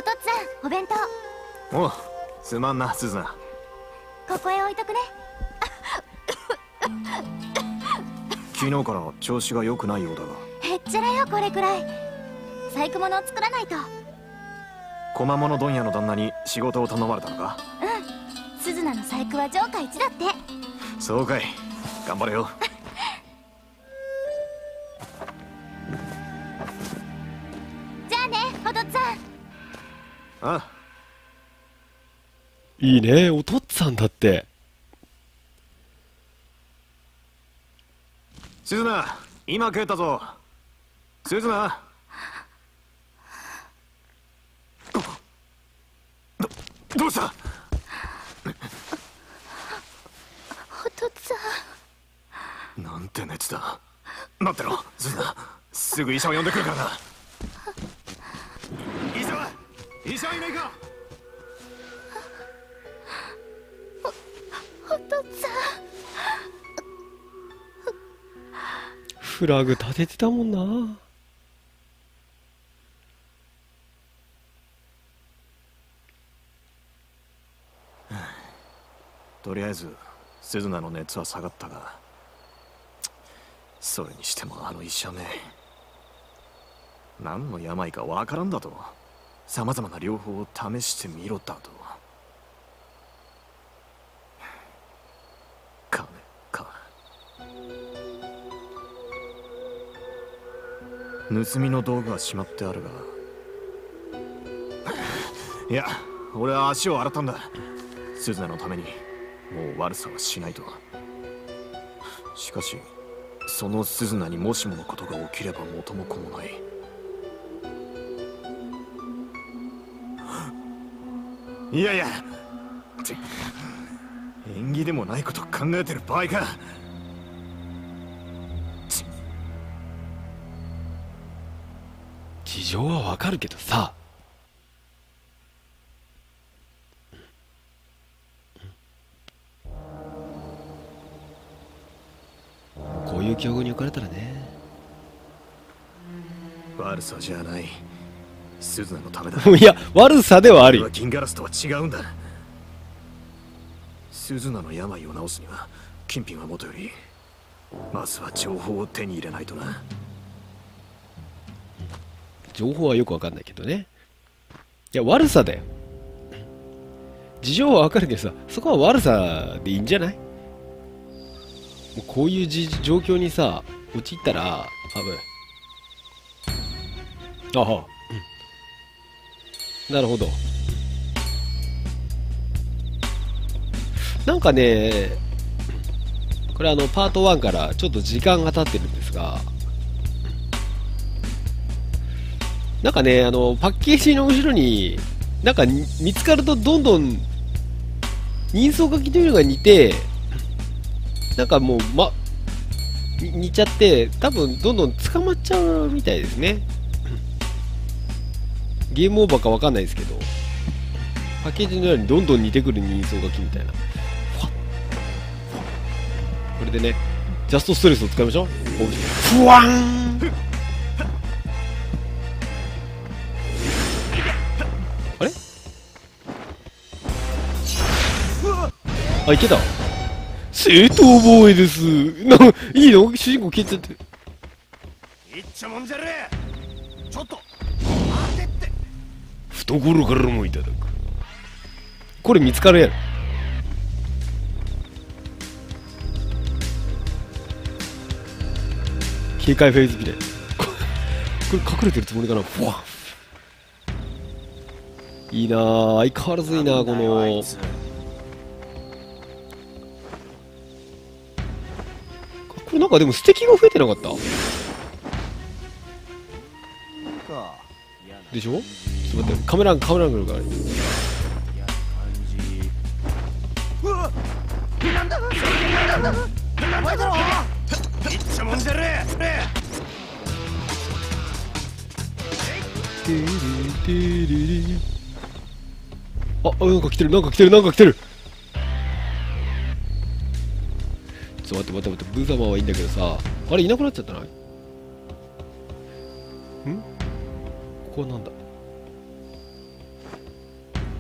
父っつぁん、お弁当。 おう、すまんな、スズナ。 ここへ置いとくね。 昨日から調子が良くないようだが。 へっちゃらよ、これくらい。細工物を作らないと。 小物問屋の旦那に仕事を頼まれたのか？ うん、スズナの細工は上下一だって。 そうかい、頑張れよ。 じゃあね、お父っつぁん。 ああ。 いいね、お父っつぁんだって。 スズナ、今帰ったぞ。スズナ。どうした？ お父っつぁん。 なんて熱だ。待ってろ、スズナ。すぐ医者を呼んでくるからな。医者はいないか？ お父っつぁん。 フラグ立ててたもんな。 とりあえずスズナの熱は下がったが、それにしてもあの医者め、何の病かわからんだと。さまざまな療法を試してみろだと。金か。盗みの道具はしまってあるが、いや、俺は足を洗ったんだ。スズナのためにもう悪さはしないと。しかしそのスズナにもしものことが起きれば元も子もない。いやいや、縁起でもないこと考えてる場合か。 事情はわかるけどさ。こういう境遇に置かれたらね。 悪さじゃない。スズナのためだ。 いや、悪さではあるよ。 銀ガラスとは違うんだ。スズナの病を治すには金品はもとより、まずは情報を手に入れないとな。 情報はよくわかんないけどね。いや、悪さだよ。事情はわかるけどさ、そこは悪さでいいんじゃない？もうこういう状況にさ、陥ったら、危ない。あは、うん。なるほど。なんかね、これパート1からちょっと時間が経ってるんですが、なんかね、パッケージの後ろに、なんか見つかるとどんどん人相書きというのが似て、なんかもう、似ちゃって、多分どんどん捕まっちゃうみたいですね。ゲームオーバーかわかんないですけど、パッケージのようにどんどん似てくる人相書きみたいな。これでね、ジャストストレスを使いましょう。ふわーん。あれ？あ、いけた。正当防衛です。いいの？主人公消えちゃってる。 いっちゃもんじゃねえ。ちょっと待てって。 懐からもいただく。これ見つかるやろ。警戒フェーズみたい。これ隠れてるつもりかな。ふわいいなぁ、相変わらずいいなぁ、このこれなんかでもステキが増えてなかったでしょ。ちょっと待って、カメラアングルがある。 なんだお前だろ。いっちゃもんじゃねえ。 あ、なんか来てる、なんか来てる、なんか来てる。ちょっと待って、ブザマはいいんだけどさ、あれいなくなっちゃったない？ん？ここはなんだ？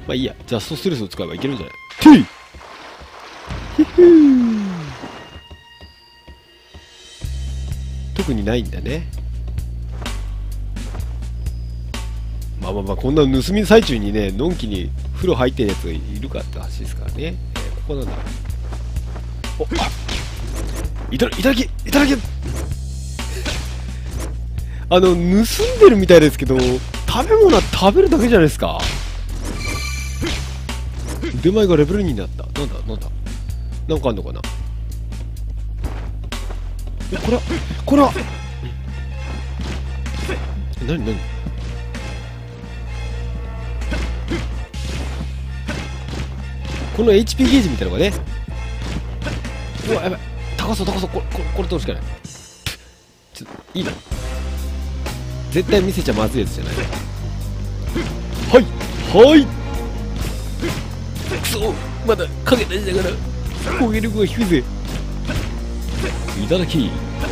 まあいいや。ジャストストレスを使えばいけるんじゃないていひふー特にないんだね。まあまあまあ、こんな盗み最中にね、のんきに風呂入ってるやつがいるかって話ですからね。ここなんだ。お、あいただき盗んでるみたいですけど、食べ物は食べるだけじゃないですか。腕前がレベル2になった。なんだなんかあんのかな。これは何この HP ゲージみたいなのがね。うわ、やばい。高そう。これ取るしかない。いいな。絶対見せちゃまずいやつじゃない。はいくそ、まだ影出しながら攻撃力が低いぜ。いただき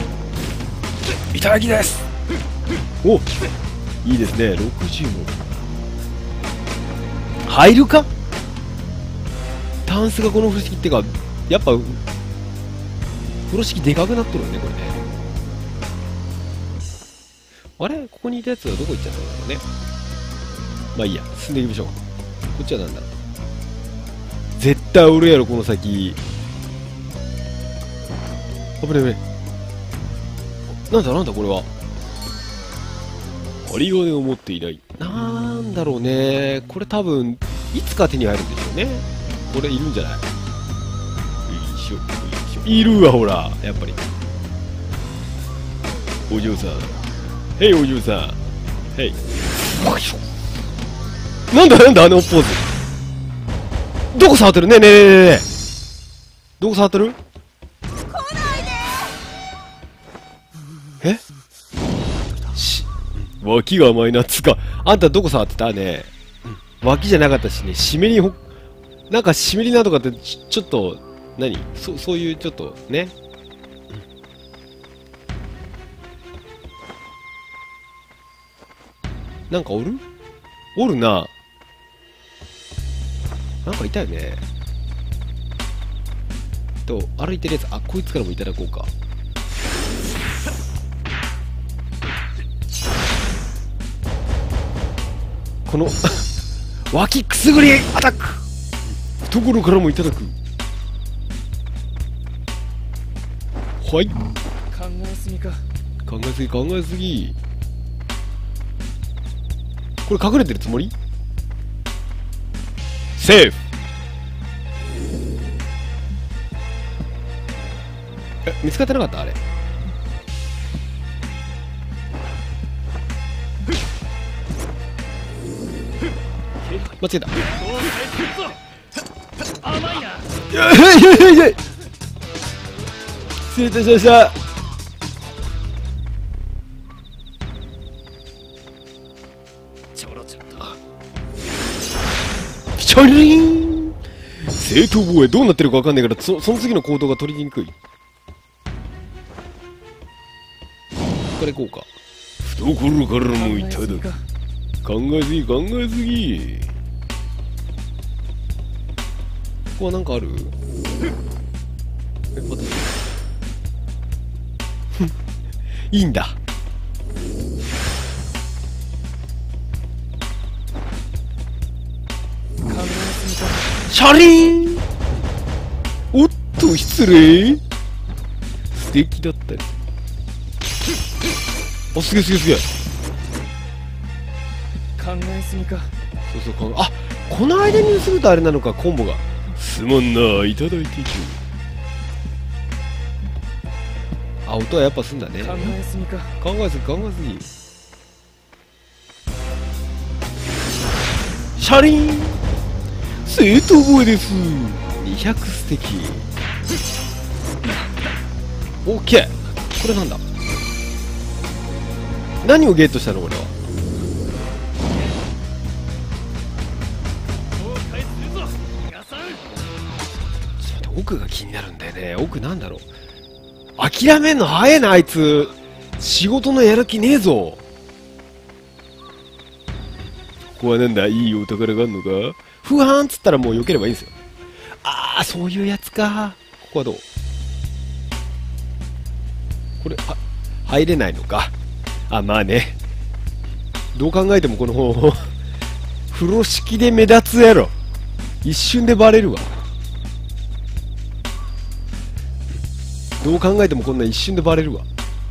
です。お、いいですね。60も入るか。タンスがこの風呂敷ってか、やっぱ風呂敷でかくなっとるよね、これね。あれ、ここにいたやつはどこ行っちゃったんだろうね。まあいいや、進んでいきましょう。こっちはなんだ。絶対おるやろ、この先。危ねえ。なんだこれは。針金を持っていない。なんだろうね。これ多分いつか手に入るんでしょうね。これいるんじゃない。いるわ、ほら、やっぱり。お嬢さん、へい、お嬢さん、へい。なんだあのポーズ。どこ触ってるねえどこ触ってる。え脇が甘いな。つか、あんたどこ触ってたね。脇じゃなかったしね。湿りなんか湿りなとかってちょっとそういうちょっとね。なんかおるな。なんかいたよね。歩いてるやつ、こいつからもいただこうか。この脇くすぐりアタック。懐からもいただく。はい。考えすぎ。これ隠れてるつもり？セーフ。見つかってなかったあれ。間違えた。失礼いたしました。チャリーン。正当防衛どうなってるか分かんないから、その次の行動が取りにくい。これ行こうか。懐からもいただく。考えすぎ。ここはなんかある？待って。いいんだ。シャリーン。おっと、失礼。素敵だったり。すげえ。 考えすぎか。 そう、この間に盗むとあれなのか、コンボが。すまんな、いただいていく。音はやっぱすんだね。 考えすぎ。 シャリーン。正当防衛です。200素敵。オッケー。これなんだ。何をゲットしたのこれは。奥が気になるんだよね。奥なんだろう。諦めんの早えなあいつ。仕事のやる気ねえぞ。ここはなんだ。いいお宝があんのか。 ふわーんっつったらもう避ければいいんですよ。あー、そういうやつか。ここはどう？これ、入れないのか。あ、まあね。どう考えてもこの、風呂敷で目立つやろ。一瞬でバレるわ。どう考えてもこんな一瞬でバレるわ。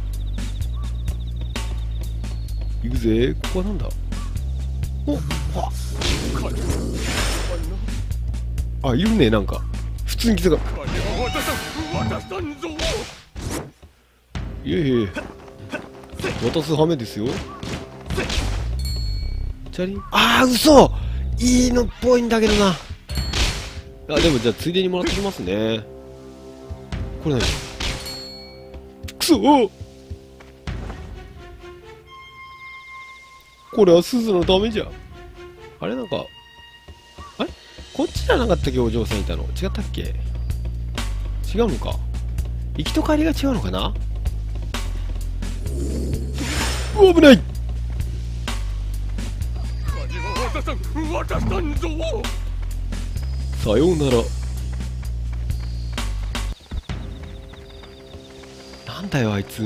行くぜ。ここはなんだ？あ、いるね、なんか。普通に来たか。いえいえ。渡す羽目ですよ。チャリン。あー、嘘！いいのっぽいんだけどな。あ、でもじゃあついでにもらってきますね。これ何？くそー！これは鈴のためじゃ。あれなんか、あれこっちじゃなかったっけ、お嬢さんいたの。違ったっけ？違うのか。行きと帰りが違うのかな。危ない。さようなら。なんだよあいつ。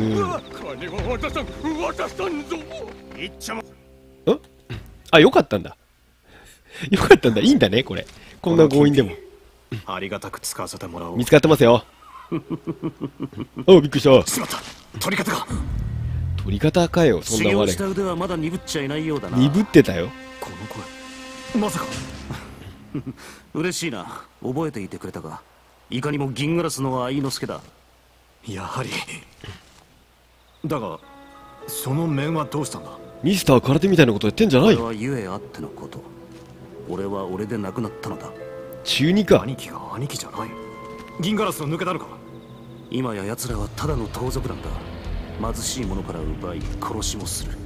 あ、よかったんだ。よかったんだ。いいんだね、これ。こんな強引でも。 ありがたく使わせてもらおう。 見つかってますよ。あ、びっくりした。 しまった。取り方が。 取り方かよ、そんな我。 した腕はまだ鈍っちゃいないようだな。 鈍ってたよ。 この声、まさか。 嬉しいな。覚えていてくれたか。いかにも銀ガラスの愛之助だ。 やはり。だが、その面はどうしたんだ。 ミスター空手みたいなことやってんじゃない。 これはゆえあってのこと。俺は俺で亡くなったのだ。 中二か。 兄貴が兄貴じゃない。銀ガラスを抜けたのか。 今や奴らはただの盗賊なんだ。貧しい者から奪い殺しもする。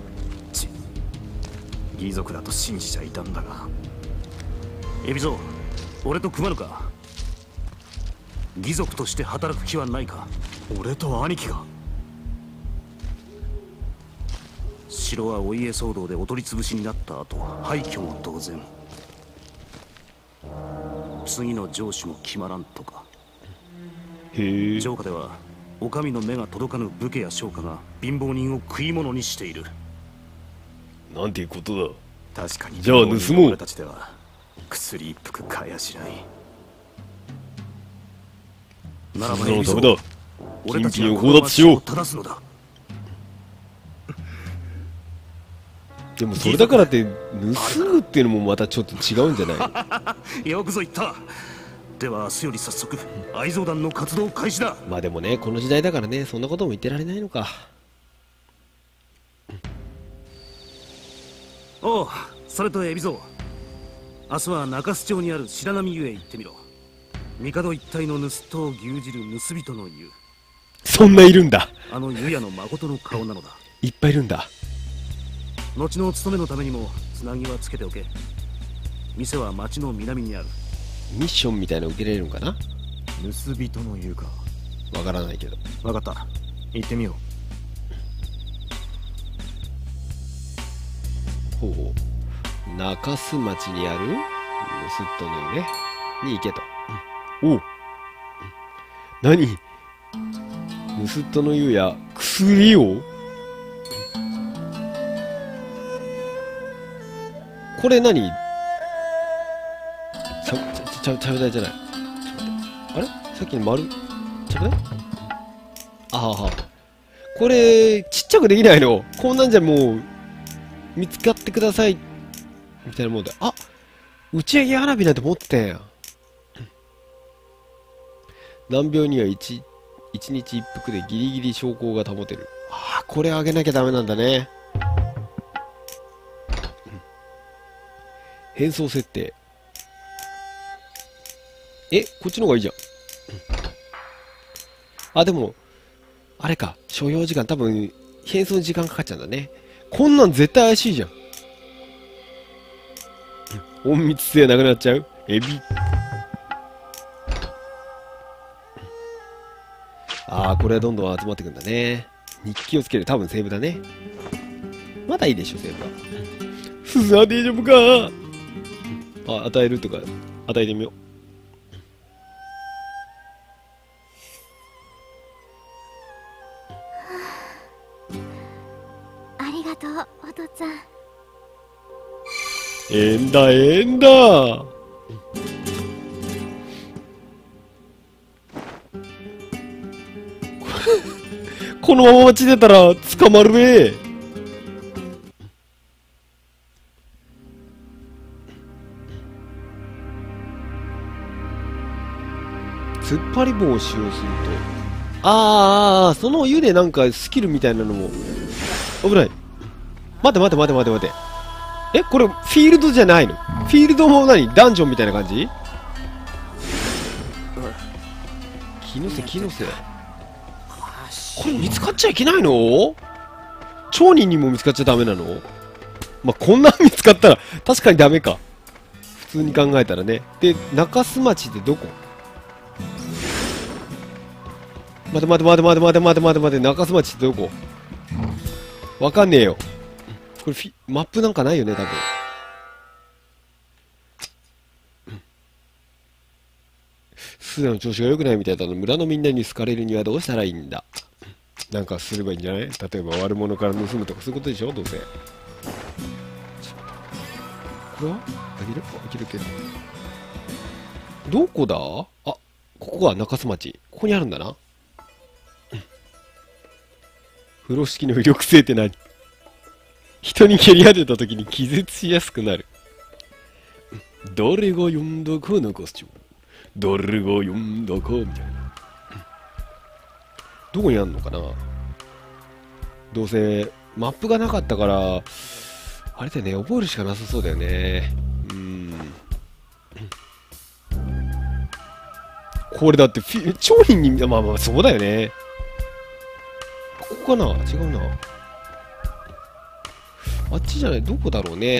義賊だと信じちゃいたんだが。 海老蔵、俺と組まぬか。義賊として働く気はないか。 俺と兄貴が。 城はお家騒動でお取り潰しになった後、廃墟も同然。次の城主も決まらんとか。 へえ。 城下ではお上の目が届かぬ武家や商家が貧乏人を食い物にしている。 なんていうことだ。 確かに。 じゃあ盗もう。 俺たちでは薬一服買えやしない。 ならばダメだ。 俺たち金品をがこの強奪しよう。 町を正すのだ。 でもそれだからって盗むっていうのもまたちょっと違うんじゃない？ よくぞ言った。では明日より早速愛蔵団の活動開始だ。 まあでもね、この時代だからね、そんなことも言ってられないのか。 おう、それと海老蔵、明日は中洲町にある白波湯へ行ってみろ。帝一体の盗人を牛耳る盗人の湯。 そんないるんだ。 あの湯屋の誠の顔なのだ。 いっぱいいるんだ。 後の務めのためにもつなぎはつけておけ。店は町の南にある。 ミッションみたいなの受けられるのかな。 盗人の言うか。 わからないけど。 わかった。行ってみよう。ほうほう。中洲町にある盗人の湯ね。に行けと。おう。何？盗人の湯や薬を？これ何？ちゃぶ台じゃない。あれ？さっきの丸、ちゃぶ台？あは。これ、ちっちゃくできないの？こんなんじゃもう、見つかってください。みたいなもんで。あ！打ち上げ花火なんて持ってたんや。難病には一日一服でギリギリ証拠が保てる。ああ、これあげなきゃダメなんだね。変装設定。こっちの方がいいじゃん。あ、でも、あれか。所要時間多分、変装に時間かかっちゃうんだね。こんなん絶対怪しいじゃん。隠密性なくなっちゃう。エビ。ああ、これはどんどん集まってくんだね。日記をつける。多分セーブだね。まだいいでしょ、セーブは。鈴は大丈夫か。 あ、与えるとか、与えてみよう。 ありがとう、お父っつぁん。 えんだ、えんだ。このまま落ちてたら捕まるべ。突っ張り棒を使用すると、その湯でなんかスキルみたいなのも危ない。待て待て待て待て待て。え、これフィールドじゃないの？フィールドも何？ダンジョンみたいな感じ？気のせ気のせ。これ見つかっちゃいけないの？町人にも見つかっちゃダメなの？まあ、こんなん見つかったら確かにダメか。普通に考えたらね。で、中洲町ってどこ？待て待て待て待て待て待て待て待て、中洲町ってどこ？わかんねえよ。これマップなんかないよね、多分。スーダの調子が良くないみたいだの。村のみんなに好かれるにはどうしたらいいんだ？なんかすればいいんじゃない？例えば悪者から盗むとかそういうことでしょ、どうせ。これはあげる？あげるけど。どこだ？あ、ここが中洲町。ここにあるんだな。風呂敷の威力性って何？人に蹴り当てた時に気絶しやすくなる。誰が呼んだか中洲町。誰が呼んだかみたいな。どこにあんのかな？どうせマップがなかったからあれだよね、覚えるしかなさそうだよね。これだって町人に、まあまあそうだよね。ここかな？違うな。あっちじゃない？どこだろうね。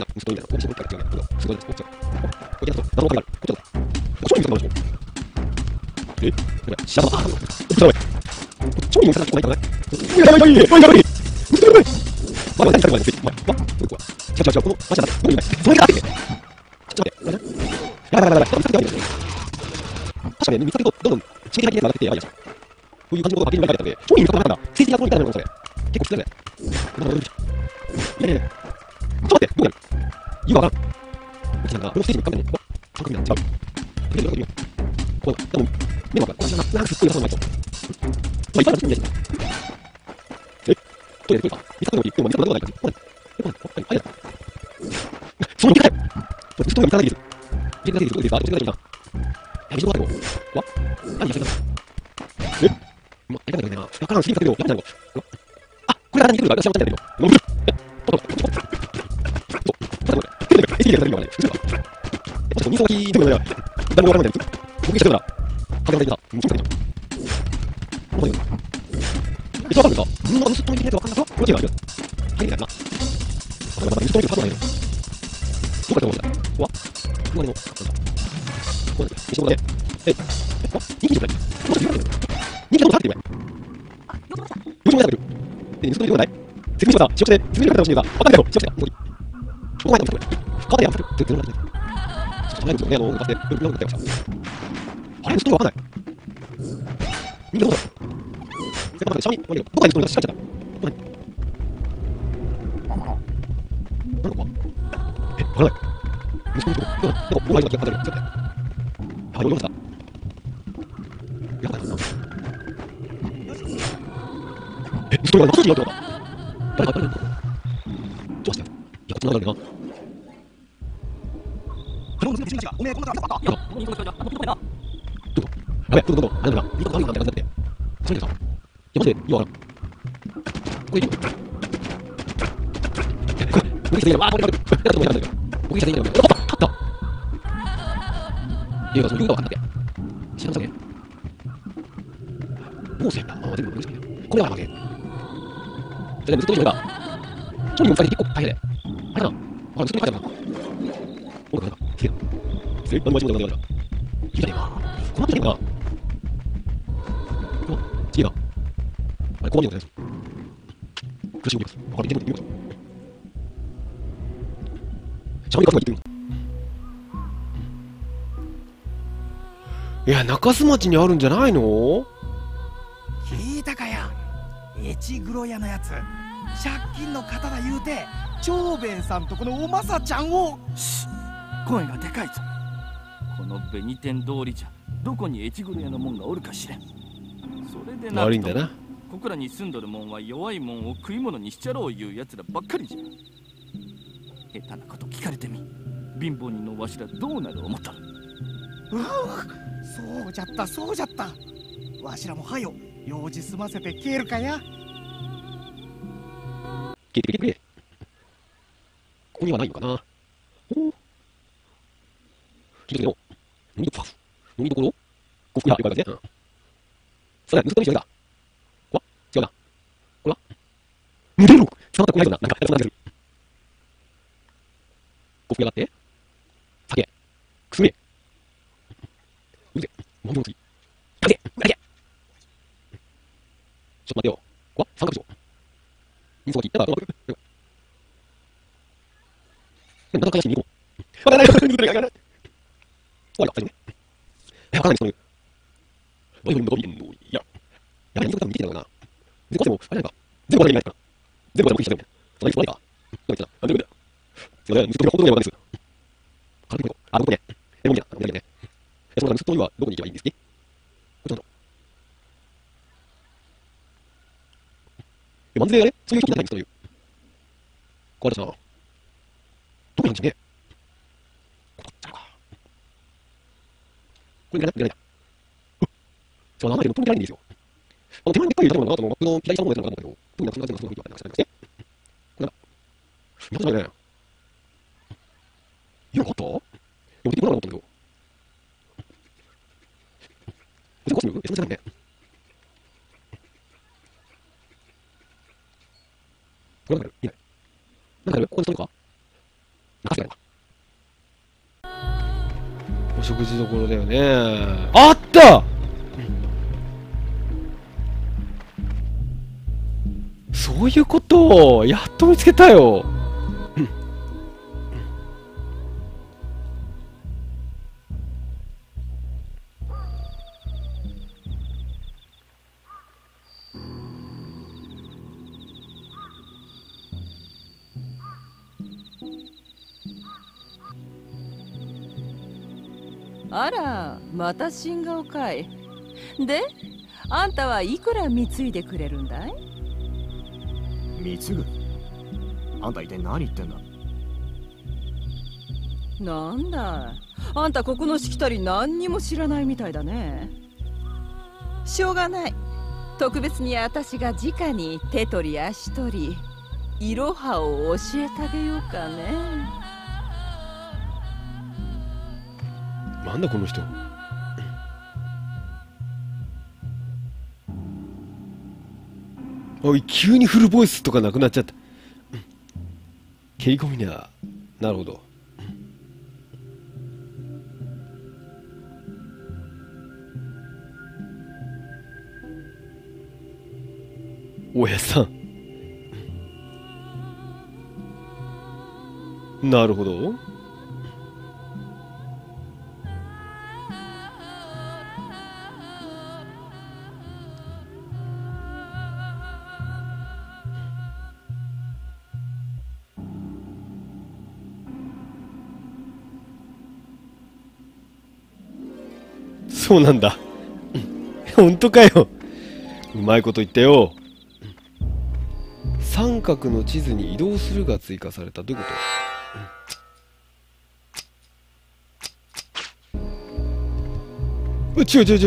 え？知らなかった。超人探してこないからね。やばいやばいやばいやばい。まだ何かまでついて。まだここは。違う違う違う、このマジだ。どこにいない。それがあって。ちょっと待って。やばいやばいやばい。見つかってないですね。確かに見つかるとどんどん地形的に上がってきてやばいやつ。こういう感じのことが明らかに書いてあって、超人見つかったんだ。成績がここにいたのよそれ。結構きついね。いやいやいや。ちょっと待って。どうやる？意味わからん。うちなんかこのステージにかけてね。3組なん違う。こう多分目がこうなんかすっごい良さそうな人。まあいっぱいあるんですね。え？トイレか？見つかったのにでも見つかったことないから。あれだ。その見つかったよ。これずっと見つからないです。見つからないです。どうですか？どうですか？やめてくださいよ。わ？何やってんだ？え？ま、やりたくないな。わからんし、見つかってるよ。やめてくださいよ。あ、これから何来るか私は分かんないけど。飲む。人相書きでもない。誰もわからないんです。僕してるから、かけられてた。もう、そうだよ。そうだよ。わかるんですか？自分の盗っ人のやつわかんなくて、このチームがある。はい、みたいな。わかる盗っ人のやつパスないの。どこだと思うんだよ。わ？隣の、なんだ。こうなんですよ。一緒で、あ？人気じゃない。どうして言われてるの？人気どんどん下がってるよ。あ、よくました。よくました。で、盗っ人のよくない。説明しました。使用して、説明の方の教えが、わかんないけど、使用してた。ここまでやった。ここまでやった。全然わかんない。考えるんですよね、昔で、読んでたよ。あれ、盗っ人わかんない。みんなどうだろう。せっかくシャミ、どこかに盗っ人が仕掛けちゃった。なんかえ、わからない。盗っ人、なんか、僕が今気がかかってる。やばい、読んでた。やばいな。え、盗っ人が中洲にいるってことか。誰ちょっと待って。いや、繋がるんだな。この娘たちがおめえこんなとこあった。いや、この人たちがどこだ。どうぞ。なんだか、いいことあるよなんて感じだって。それでさ、いやマジでいいわからん。これいいよ。僕にしていいの。あ、これこれ。だからもうやらないから。僕にしていいの。あった。いや、その言うがわかんなくて。知らんさね。どうせやった。あ、全部僕にしていいの。これはわけ。じゃあね、ずっといいのが、ちょっと見つかって結構大変で。あれだな。あ、ずっと見つかってたな。おかなんか、せや。何も間違いないから。いいじゃねえか。この後じゃねえかな。この、次だ。あれ、こう見るのかね。苦しい動きます。あれ、見てみます。シャミがつまり言ってみる。 いや、中洲町にあるんじゃないの？ 聞いたかや、越黒屋のやつ借金の方だ言うて長兵衛さんとこのおまさちゃんを。 声がでかいぞ。この紅天通りじゃどこに越黒屋の門がおるか知れん。それでな悪いんだな。 ここらに住んどる門は弱い門を食い物にしちゃろういうやつらばっかりじゃ。下手なこと聞かれてみ、貧乏人のわしらどうなる思ったる。 そうじゃったそうじゃった。わしらもはよ用事済ませて消えるかや。 消えてくれ。ここにはないのかな。おお。聞いてくれよ。飲みどころ幸福や、了解だぜ。それは息子に違いだ。こわ違うな。これは無限ろ伝わったこないぞな。なんか、なんかする。幸福やがって。酒。くすめ。うるせ。もんの次。かけうらけちょっと待ってよ。こわ三角状。人相書き。だから、なんかしに行こう。わからない。終わりか、最後ね。わからない、そういう。ワインのゴミの、いや。やばい、人多分見てたのかな。全部でも、あれなんか、全部までいないから。全部までもいい人だよね。その人何か。何か、なんでもいいんだよ。すいません、ずっと本当にわかんないです。軽くこう、どこね。でもいいや、見なきゃね。そのずっとにはどこに行けばいいんですね。こっちなんだ。漫才がね、そういう人にならないんですという。これさ、どこなんでしょうね。これ見られない。そう、名前でもとも見られないんですよ。手前にでっかい建物があったのが、僕の左下の方でやったのかなと思うけど、特にそんな全部その雰囲気はなんかしないですね。これなんだ。やったじゃないね。いや、よかった？いや、出てこなかったんだけど。これコスチューム？それじゃないね。これなんかいいね。なんかやる？ここにしとるか？中洲がやるわ。お食事どころだよね。あった！そういうこと、やっと見つけたよ。 あら、また新顔かい。で、あんたはいくら貢いでくれるんだい？ 貢ぐ？あんた一体何言ってんだ？ なんだ、あんたここのしきたり何にも知らないみたいだね。しょうがない。特別に私が直に手取り足取り、いろはを教えてあげようかね。 なんだこの人。おい、急にフルボイスとかなくなっちゃった。蹴り込みな。なるほど。おやさん。なるほど。そうなんだ。本当かよ。うまいこと言ったよ。三角の地図に移動するが追加された。どういうこと？違う。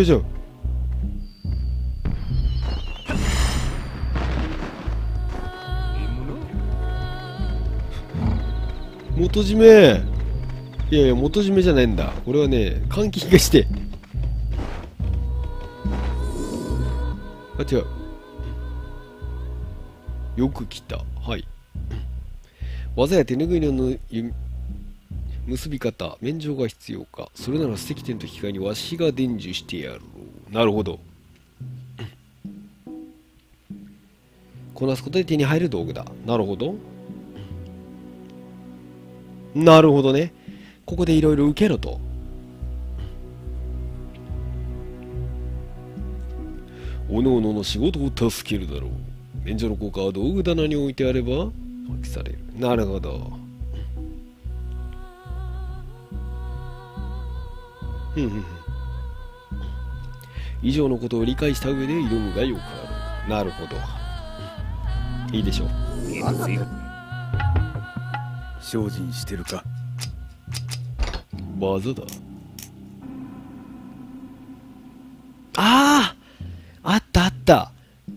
元締め。いや元締めじゃないんだ。これはね、換気がして。あ、違う。よく来た。はい。技や手拭いの結び方、免状が必要か。それなら石店と引き換えにわしが伝授してやろう。なるほど。こなすことで手に入る道具だ。なるほど。なるほどね。ここでいろいろ受けろと。 おのおのの仕事を助けるだろう。免除の効果は道具棚に置いてあれば発揮される。なるほど。以上のことを理解した上で挑むがよかろう。なるほど。いいでしょう。 精進してるか。 技だ。ああ、あったあった。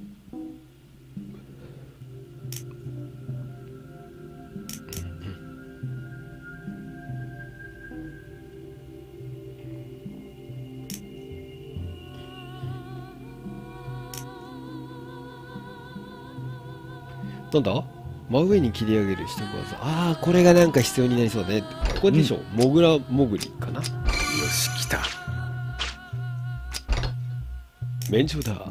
なんだ、真上に切り上げるしてください。ああ、これがなんか必要になりそうだね。ここでしょ、モグラモグリかな。よし、来た。 免除だ。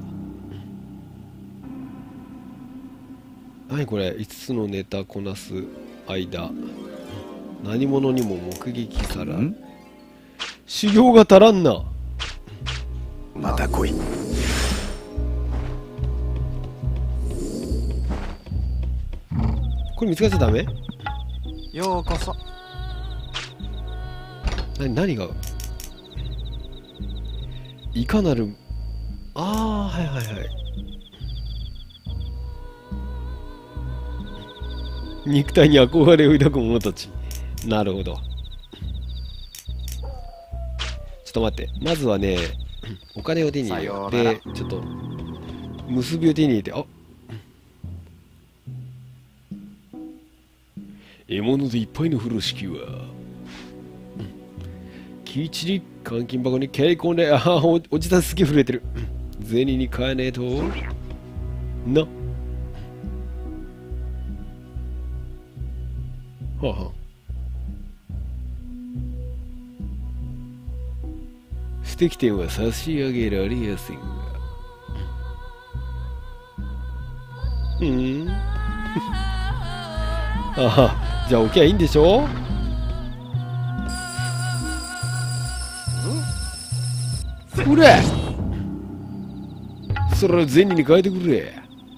何これ、5つのネタこなす間、何者にも目撃さらん。修行が足らんな。 また来い。 これ見つかっちゃダメ？ ようこそ。 何がいかなる。ああ、はいはいはい。肉体に憧れを抱く者たち。なるほど。ちょっと待って、まずはね、お金を手に入れよう。で、ちょっと結びを手に入れて、あ、獲物でいっぱいの風呂敷はきっちり監禁箱に蹴り込んで、ああ、おじさんすげえ震えてる。銭に変えねえとな。はあ、はあ、ステーキ店は差し上げられやせんが。ああ、じゃあ置きゃいいんでしょ。ほれ、それは銭に変えてくれ。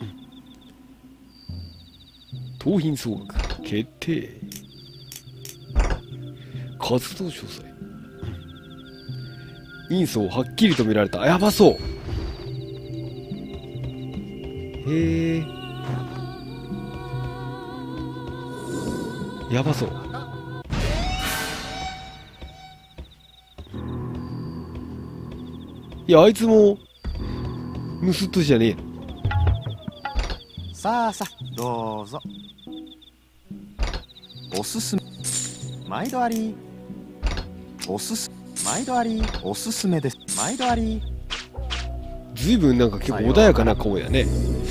盗品総額決定。活動詳細。人相はっきりと見られた。やばそう。へえ、やばそう。いや、あいつも盗っ人じゃねえ。 さあさあ、どうぞ。おすすめ。毎度あり。おすす毎度あり。おすすめです。毎度あり。 ずいぶんなんか結構穏やかな顔やね。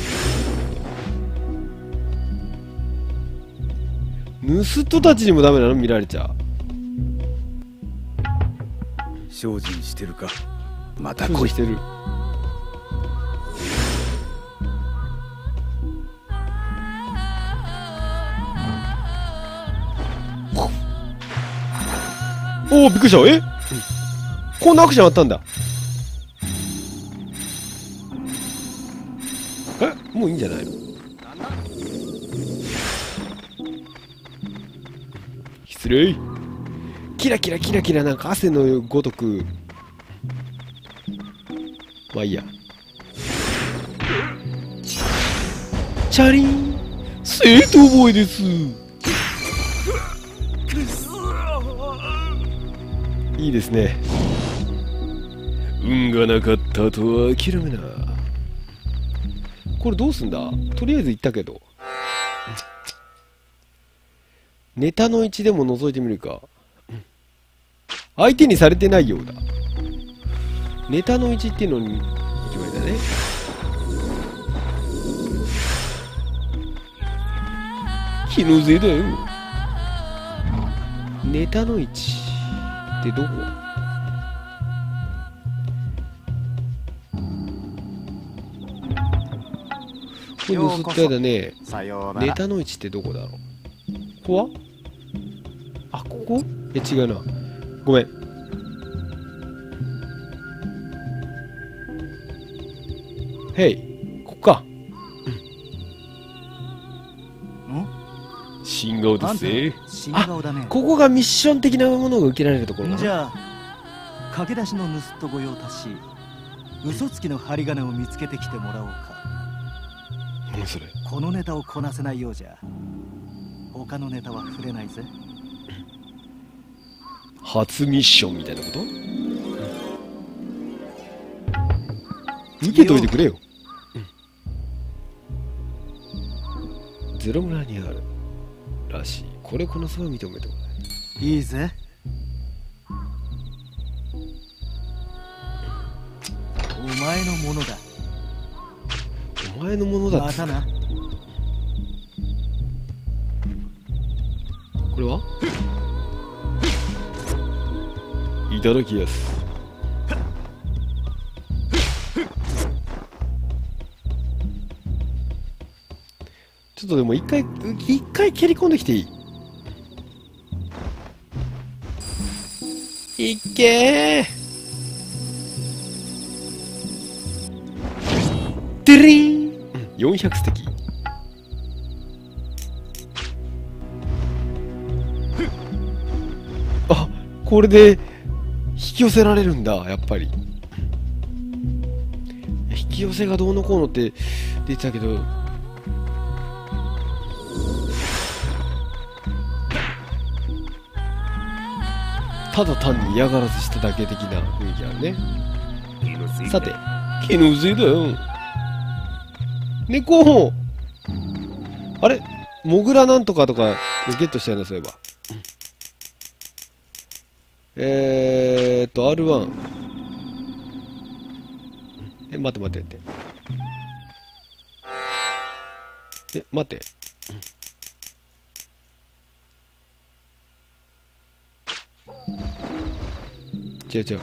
盗人たちにもダメなの？見られちゃう。 精進してるか。また来い。 来い。 してる。おお、びっくりした。え、こんなアクションあったんだ。え、もういいんじゃないの？失礼。キラキラキラキラ、なんか汗のごとく。まあいいや。チャリン、正当防衛です。いいですね。運がなかったとは諦めな。これどうすんだ？とりあえず言ったけど、ネタの位置でも覗いてみるか。相手にされてないようだ。ネタの位置っていうのに決まりだね。気のせいだよ。ネタの位置ってどこ？これ盗っただね。 さようなら。 ネタの位置ってどこだろう？ここは？あ、ここ？違うな。ごめん。 へい、ここか。新顔ですぜ。 新顔だね。 ここがミッション的なものが受けられるところかな。 じゃあ駆け出しの盗っ人御用達し、嘘つきの針金を見つけてきてもらおうか。 何それ。 このネタをこなせないようじゃ他のネタは触れないぜ。 初ミッションみたいなこと？受けといてくれよ。ゼロ村にあるらしい。これこのそう認めてもない。 いいぜ。お前のものだ。 お前のものだって。 またな。 これはいただきやす。ちょっとでも一回蹴り込んできていい？いっけー。てりん、400ステキ。あ、これで引き寄せられるんだ、やっぱり。引き寄せがどうのこうのって出てたけど、ただ単に嫌がらずしただけ的な雰囲気あるね。さて、気のせいだよ。猫、あれモグラなんとかとかゲットしたよね、そういえば。R1。待って。待って。違う。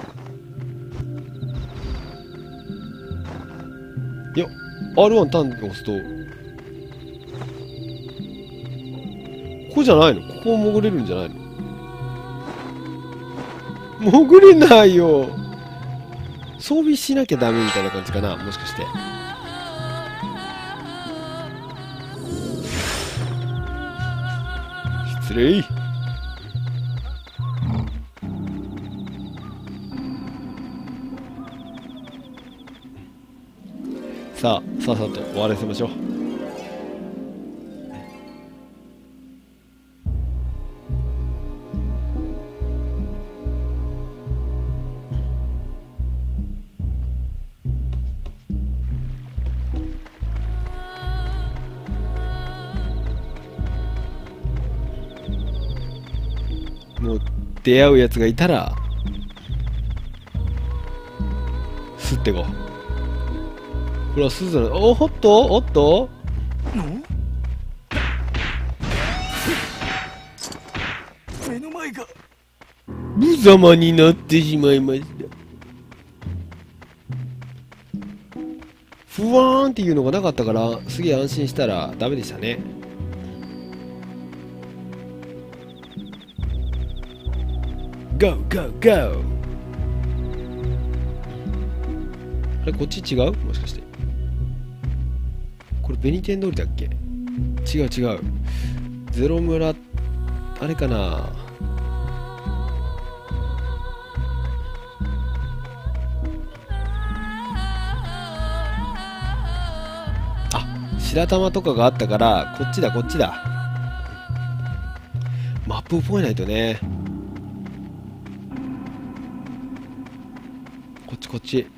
いや、R1 単に押すと、ここじゃないの？ここも潜れるんじゃないの？潜れないよ。装備しなきゃダメみたいな感じかな、もしかして。失礼。さっさと終わらせましょう。もう出会うやつがいたらすってこう。これは鈴だね。おっと目の前が無様になってしまいました。ふわーんっていうのがなかったからすげえ安心したらダメでしたね。ゴー。あれこっち違う？もしかしてこれベニテン通りだっけ？違うゼロ村あれかな。あ、白玉とかがあったからこっちだ。マップ覚えないとね。こっち。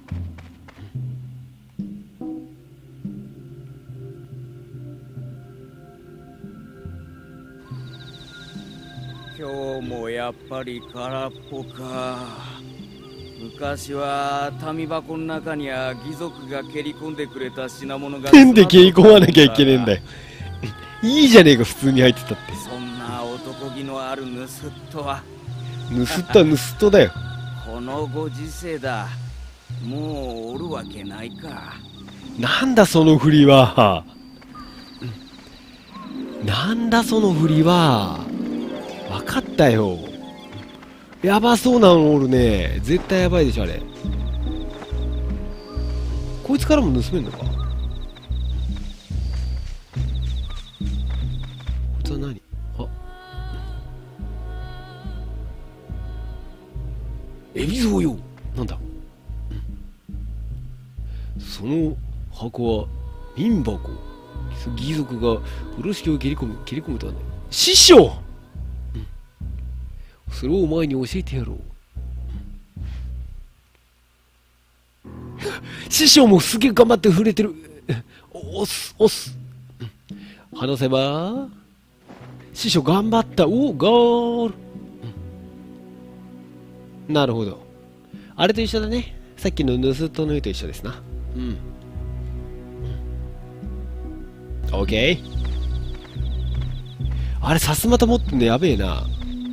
今日もやっぱり空っぽか。昔は紙箱の中には義族が蹴り込んでくれた品物がなんで蹴り込まなきゃいけねえんだよ。いいじゃねえか、普通に入ってたって。 そんな男気のある盗っ人は盗っ人だよ。 このご時世だ。もうおるわけないか。 なんだその振りは。分かったよ。やばそうなのおるね。絶対やばいでしょあれ。ここいつからも盗めんのか。こいつは何。あ、エビゾウよ。なんだ。その箱は民箱。義賊が風呂敷を切り込むとはね。師匠、それをお前に教えてやろう。師匠もすげえ頑張って触れてる。押す。話せば。師匠頑張った。お、ゴール。なるほど。あれと一緒だね。さっきの盗人の絵と一緒ですな。うん。オッケー。あれ、さすまた持ってんのやべえな。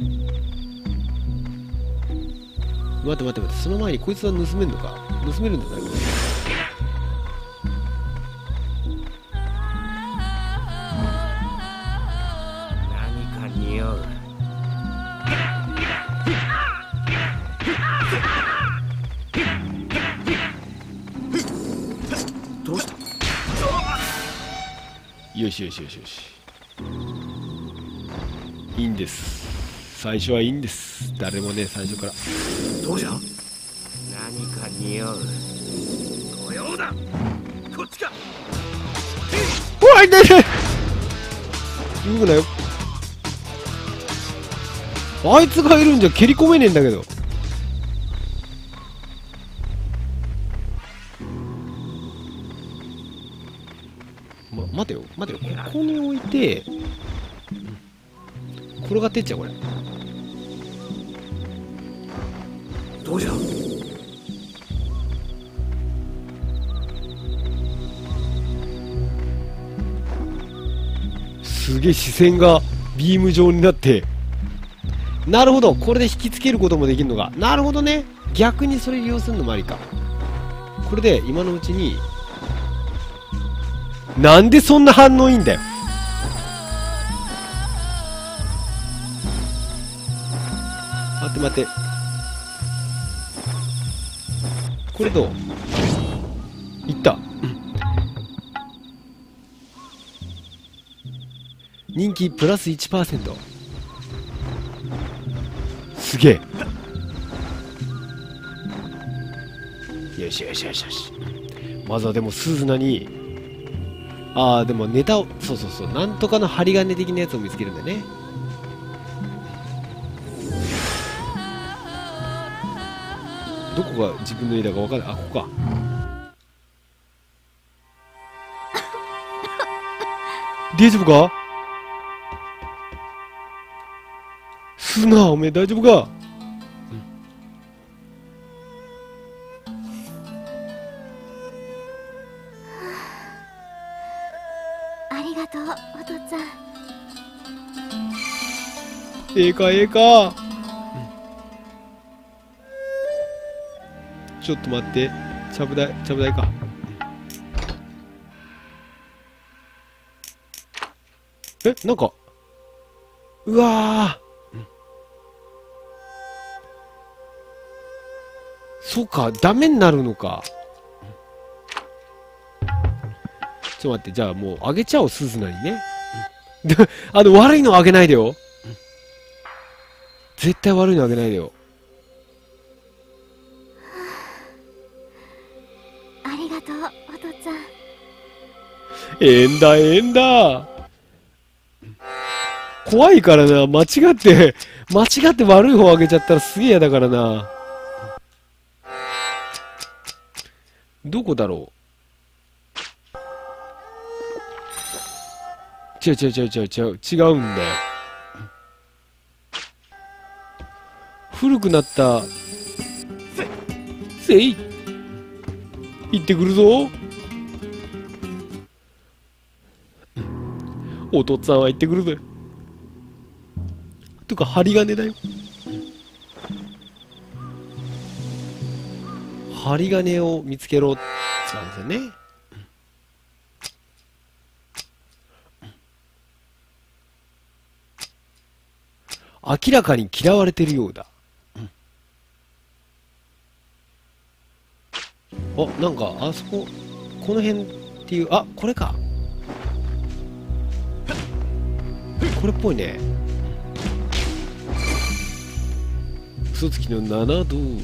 待って。その前にこいつは盗めんのか。盗めるんだな、これ。 何か匂う。どうした。 よし。いいんです。最初はいいんです。誰もね、最初から。 どうじゃ。何か匂う。御用だ。こっちか。 おい、ねえ、動くなよ。あいつがいるんじゃ蹴り込めねえんだけど。待てよ。ここに置いて、転がってっちゃう、これ。 どうじゃ。 すげえ視線がビーム状になって。なるほど、これで引きつけることもできるのか。なるほどね。逆にそれ利用するのもありか。これで今のうちに。なんでそんな反応いいんだよ。待って。これどういった。人気プラス 1%。 すげえ。よし。まずはでもスズナに、でもネタを、そうなんとかの針金的なやつを見つけるんだよね。どこが自分の家だか分かんない。ここか。大丈夫か。すな、おめえ大丈夫か。 ありがとう、お父っつぁん。 ええか。ちょっと待って。ちゃぶ台か。なんか、うわー、そうか、ダメになるのか。ちょっと待って、じゃあもうあげちゃおう、スズナにね。悪いのあげないでよ。絶対悪いのあげないでよ。 ありがとう、お父っつぁん。 ええんだ。怖いからな。間違って悪い方あげちゃったらすげえ嫌だからな。どこだろう。違うんだよ。古くなったせい行ってくるぞ。お父っつぁんは行ってくるぜ。とか針金だよ。針金を見つけろって言うんですよね。明らかに嫌われてるようだ。なんかあそここの辺っていう、あ、これか。これっぽいね。嘘つきの7ドール。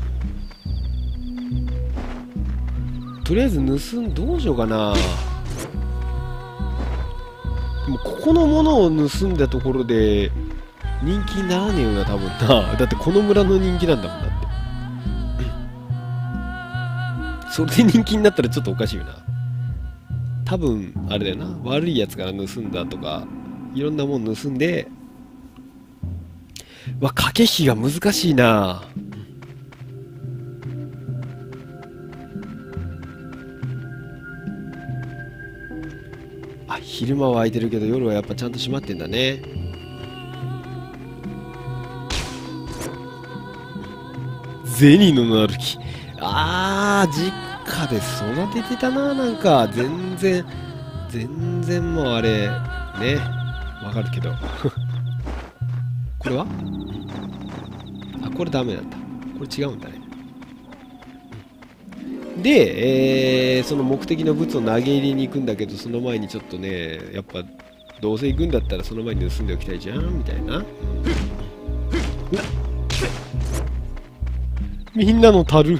とりあえずどうしようかな。でもここのものを盗んだところで人気にならねえよな、多分な。だってこの村の人気なんだもん、だって。それで人気になったらちょっとおかしいよな。多分あれだよな、悪いやつから盗んだとかいろんなもん盗んで。駆け引きが難しいな。あ、昼間は空いてるけど夜はやっぱちゃんと閉まってんだね。銭の歩き。あー、実家で育ててたな。なんか全然もうあれね、わかるけどこれはあ、これダメなんだ。これ違うんだね。で、その目的の物を投げ入れに行くんだけど、その前にちょっとね、やっぱどうせ行くんだったらその前に盗んでおきたいじゃんみたいな。みんなの樽。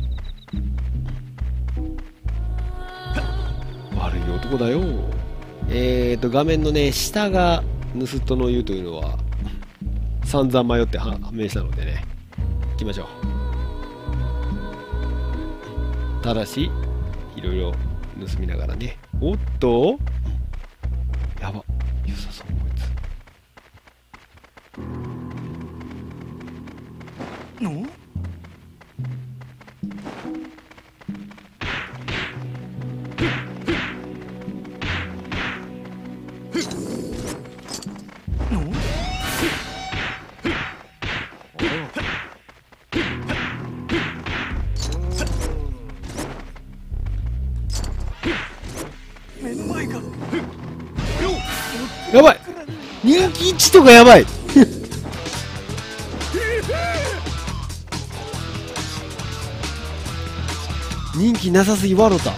悪い男だよ。画面のね、下が盗人の湯というのは散々迷って判明したのでね、行きましょう。ただしいろいろ盗みながらね。おっと、やば、良さそうこいつ。 のやばい、人気1とかやばい人気なさすぎ笑った。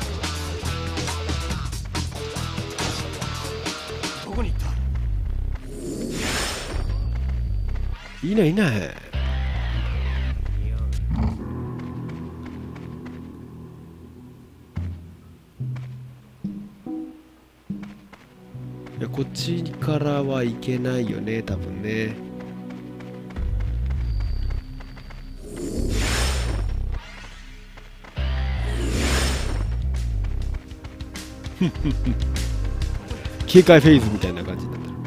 どこに行った？ いないいない。いや、こっちからはいけないよね、多分ね。警戒フェーズみたいな感じになってる。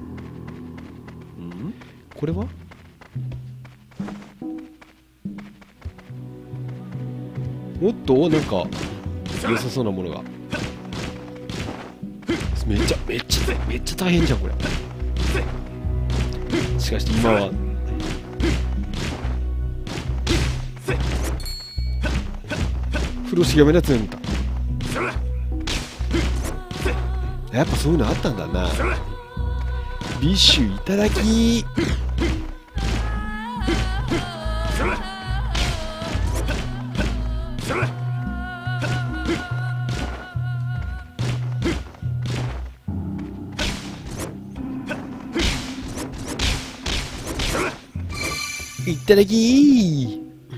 これはおっと、なんか良さそうなものが。めっちゃ大変じゃんこれ。しかし今は風呂敷が目立つんだ。やっぱそういうのあったんだな。ビッシュいただき。いただき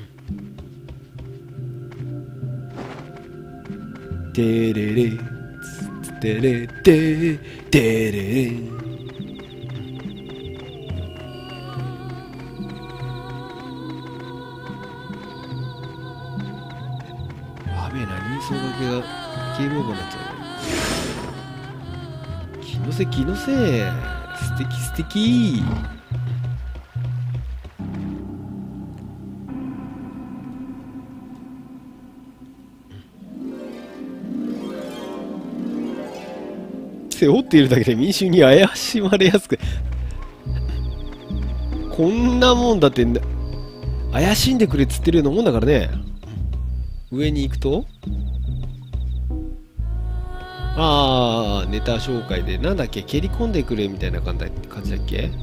ー。てれれてれててれれ。やべえな、人相掛けがゲームオーバーになっちゃうね。気のせい気のせい。素敵素敵。背負っているだけで民衆に怪しまれやすく。こんなもんだって怪しんでくれっつってるようなもんだからね。上に行くと、あー、ネタ紹介でなんだっけ、蹴り込んでくれみたいな感じだっけ。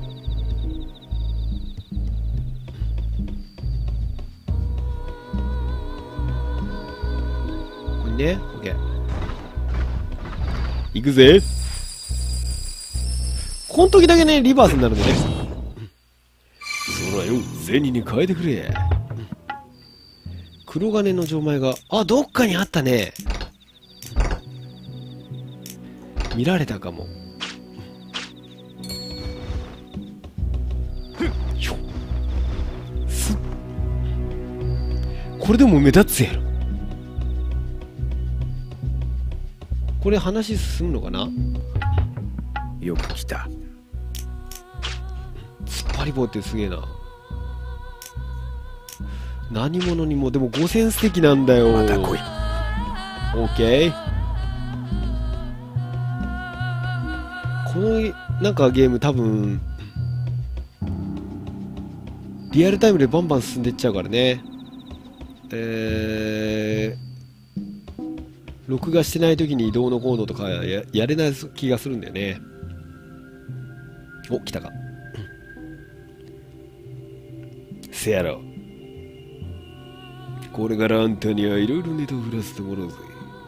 これね。オッケー。行くぜ。この時だけね、リバースになるんでね。そらよ、銭に変えてくれ。黒金の錠前が、あ、どっかにあったね。見られたかも。これでも目立つやろ。これ話進むのかな。 よく来た。 突っ張り棒ってすげえな。何者にもでも5000ステーキなんだよ。 また来い。 オッケー。このなんかゲーム多分リアルタイムでバンバン進んでいっちゃうからね。録画してない時にどうのこうのとか やれない気がするんだよね。お、来たか。せやろ。これからあんたにはいろいろネタを振らせてもらうぜ。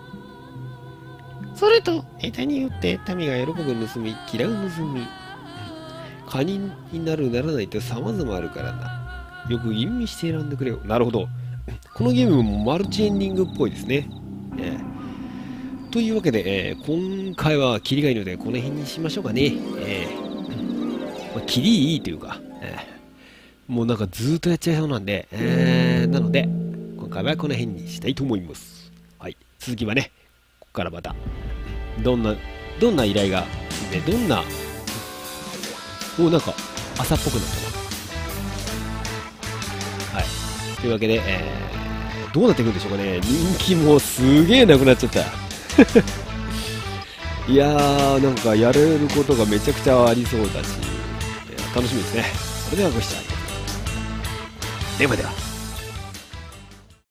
それと、ネタによって民が喜ぶ盗み、嫌う盗み、カニになるならないって様々あるからな。よく吟味して選んでくれよ。なるほど。このゲームもマルチエンディングっぽいですね。というわけで、今回はキリがいいのでこの辺にしましょうかね。キリいいというか、もうなんかずーっとやっちゃいそうなんで、なので今回はこの辺にしたいと思います。はい、続きはね、ここからまたどんな依頼がで、どんななんか朝っぽくなったな。はい、というわけで、どうなっていくんでしょうかね。人気もすげえなくなっちゃったいやー、なんかやれることがめちゃくちゃありそうだし、楽しみですね。それではご視聴ありがとうございます。ではでは。